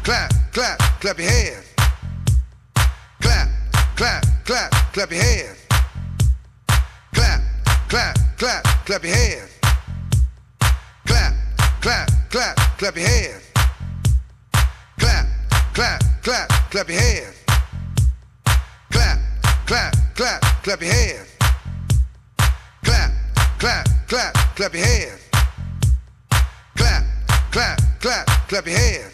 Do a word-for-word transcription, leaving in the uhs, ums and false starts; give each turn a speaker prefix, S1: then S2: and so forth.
S1: clap, clap, clap your hands. Clap, clap, clap, clap your hands. Clap, clap, clap, clap your hands. Clap, clap, clap, clap your hands. Clap, clap, clap, clap your hands. Clap, clap, clap, clap your hands. Clap, clap, clap, clap your hands. Clap, clap, clap, clap your hands.